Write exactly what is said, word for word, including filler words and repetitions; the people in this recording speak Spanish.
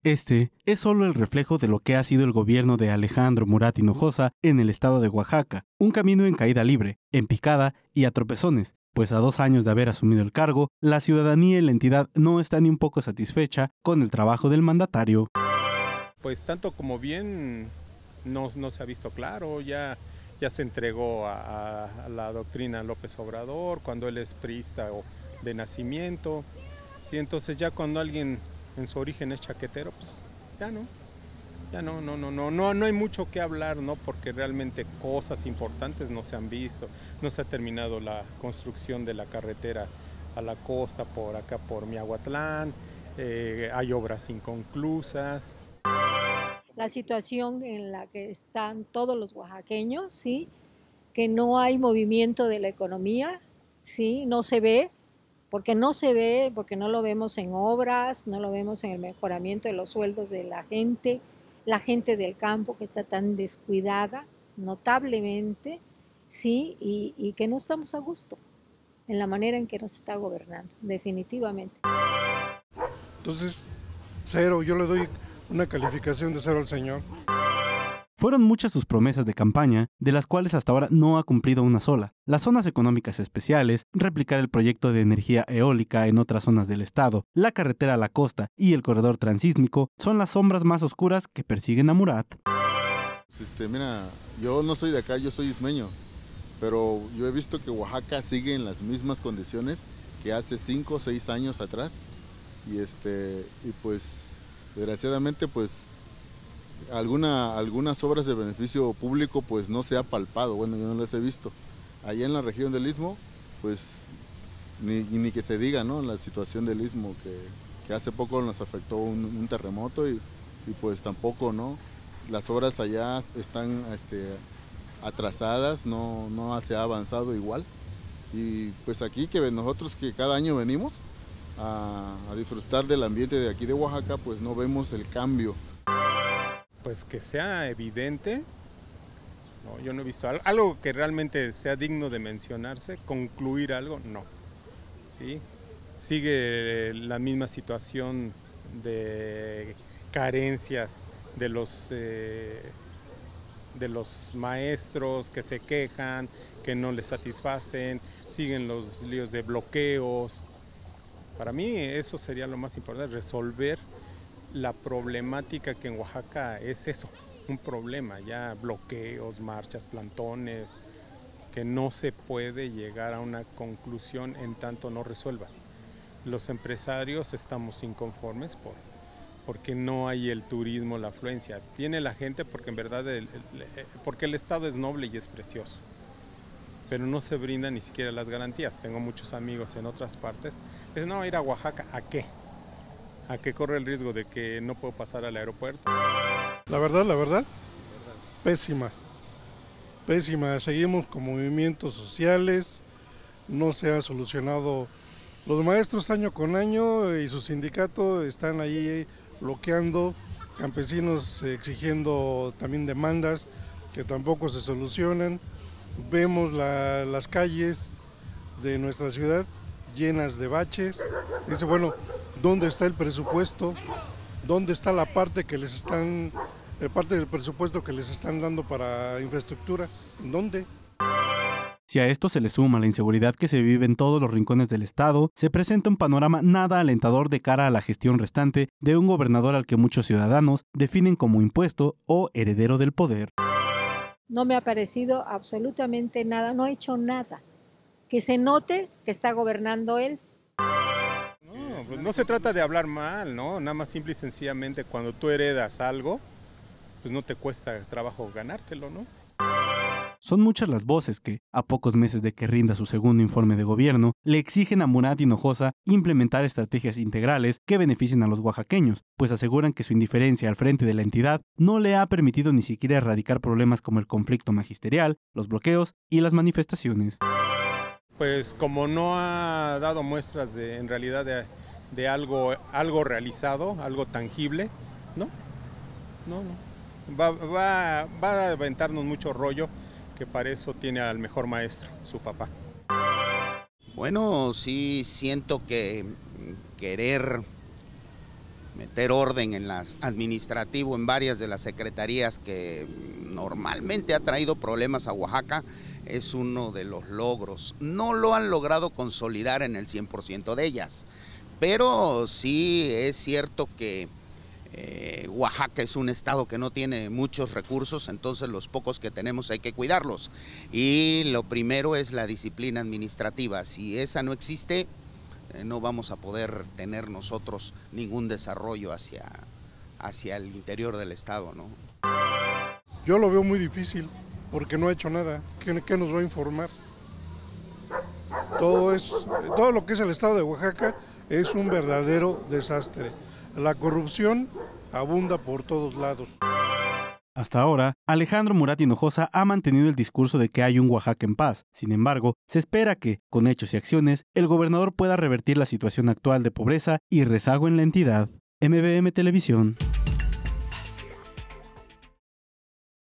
Este es solo el reflejo de lo que ha sido el gobierno de Alejandro Murat Hinojosa en el estado de Oaxaca, un camino en caída libre, en picada y a tropezones, pues a dos años de haber asumido el cargo, la ciudadanía y la entidad no está ni un poco satisfecha con el trabajo del mandatario. Pues tanto como bien no, no se ha visto claro, ya, ya se entregó a, a la doctrina López Obrador, cuando él es priista o de nacimiento, ¿sí? Entonces ya cuando alguien en su origen es chaquetero, pues ya no, ya no, no, no, no, no, no hay mucho que hablar, ¿no? Porque realmente cosas importantes no se han visto, no se ha terminado la construcción de la carretera a la costa por acá por Miahuatlán, eh, hay obras inconclusas. La situación en la que están todos los oaxaqueños, ¿sí? Que no hay movimiento de la economía, ¿sí? No se ve, porque no se ve, porque no lo vemos en obras, no lo vemos en el mejoramiento de los sueldos de la gente, la gente del campo que está tan descuidada notablemente, ¿sí? Y, y que no estamos a gusto en la manera en que nos está gobernando, definitivamente. Entonces, cero, yo le doy una calificación de cero al señor. Fueron muchas sus promesas de campaña, de las cuales hasta ahora no ha cumplido una sola. Las zonas económicas especiales, replicar el proyecto de energía eólica en otras zonas del estado, la carretera a la costa y el corredor transísmico son las sombras más oscuras que persiguen a Murat. Este, mira, yo no soy de acá, yo soy ismeño, pero yo he visto que Oaxaca sigue en las mismas condiciones que hace cinco o seis años atrás. Y, este, y pues, desgraciadamente, pues, Alguna, algunas obras de beneficio público pues no se ha palpado, bueno, yo no las he visto. Allá en la región del Istmo, pues ni, ni que se diga, ¿no? La situación del Istmo, que, que hace poco nos afectó un, un terremoto y, y pues tampoco, ¿no? Las obras allá están este, atrasadas, no, no se ha avanzado igual. Y pues aquí que nosotros que cada año venimos a, a disfrutar del ambiente de aquí de Oaxaca, pues no vemos el cambio. Pues que sea evidente, no, yo no he visto algo que realmente sea digno de mencionarse, concluir algo, no. ¿Sí? Sigue la misma situación de carencias de los, eh, de los maestros que se quejan, que no les satisfacen, siguen los líos de bloqueos. Para mí eso sería lo más importante, resolver la problemática que en Oaxaca es eso, un problema, ya bloqueos, marchas, plantones, que no se puede llegar a una conclusión en tanto no resuelvas. Los empresarios estamos inconformes por, porque no hay el turismo, la afluencia. Viene la gente porque en verdad el, el, porque el estado es noble y es precioso, pero no se brindan ni siquiera las garantías. Tengo muchos amigos en otras partes, dicen, no, ir a Oaxaca, ¿a qué? ¿A qué corre el riesgo de que no puedo pasar al aeropuerto? La verdad, la verdad, pésima, pésima. Seguimos con movimientos sociales, no se ha solucionado. Los maestros año con año y su sindicato están ahí bloqueando, campesinos exigiendo también demandas que tampoco se solucionan. Vemos la, las calles de nuestra ciudad llenas de baches. Dice, bueno, ¿dónde está el presupuesto? ¿Dónde está la parte que les están, la parte del presupuesto que les están dando para infraestructura? ¿Dónde? Si a esto se le suma la inseguridad que se vive en todos los rincones del estado, se presenta un panorama nada alentador de cara a la gestión restante de un gobernador al que muchos ciudadanos definen como impuesto o heredero del poder. No me ha parecido absolutamente nada, no ha hecho nada. Que se note que está gobernando él. No, pues no se trata de hablar mal, ¿no? Nada más simple y sencillamente cuando tú heredas algo, pues no te cuesta trabajo ganártelo, ¿no? Son muchas las voces que, a pocos meses de que rinda su segundo informe de gobierno, le exigen a Murat Hinojosa implementar estrategias integrales que beneficien a los oaxaqueños, pues aseguran que su indiferencia al frente de la entidad no le ha permitido ni siquiera erradicar problemas como el conflicto magisterial, los bloqueos y las manifestaciones. Pues como no ha dado muestras de, en realidad de, de algo, algo realizado, algo tangible, ¿no? No, no. Va, va, va a aventarnos mucho rollo, que para eso tiene al mejor maestro, su papá. Bueno, sí siento que querer meter orden en las administrativo en varias de las secretarías que normalmente ha traído problemas a Oaxaca, es uno de los logros. No lo han logrado consolidar en el cien por ciento de ellas, pero sí es cierto que eh, Oaxaca es un estado que no tiene muchos recursos, entonces los pocos que tenemos hay que cuidarlos. Y lo primero es la disciplina administrativa. Si esa no existe, eh, no vamos a poder tener nosotros ningún desarrollo hacia, hacia el interior del estado, ¿no? Yo lo veo muy difícil, porque no ha hecho nada. ¿Qué, qué nos va a informar? Todo, es, todo lo que es el estado de Oaxaca es un verdadero desastre. La corrupción abunda por todos lados. Hasta ahora, Alejandro Murat Hinojosa ha mantenido el discurso de que hay un Oaxaca en paz. Sin embargo, se espera que, con hechos y acciones, el gobernador pueda revertir la situación actual de pobreza y rezago en la entidad. M B M Televisión.